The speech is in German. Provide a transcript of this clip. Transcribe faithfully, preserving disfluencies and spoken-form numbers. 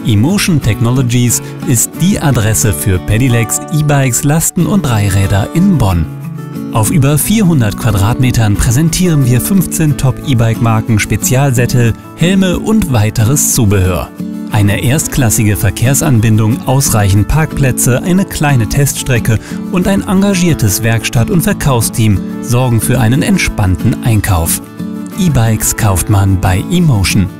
eMotion Technologies ist die Adresse für Pedelecs, E-Bikes, Lasten- und Dreiräder in Bonn. Auf über vierhundert Quadratmetern präsentieren wir fünfzehn Top-E-Bike-Marken, Spezialsättel, Helme und weiteres Zubehör. Eine erstklassige Verkehrsanbindung, ausreichend Parkplätze, eine kleine Teststrecke und ein engagiertes Werkstatt- und Verkaufsteam sorgen für einen entspannten Einkauf. E-Bikes kauft man bei eMotion.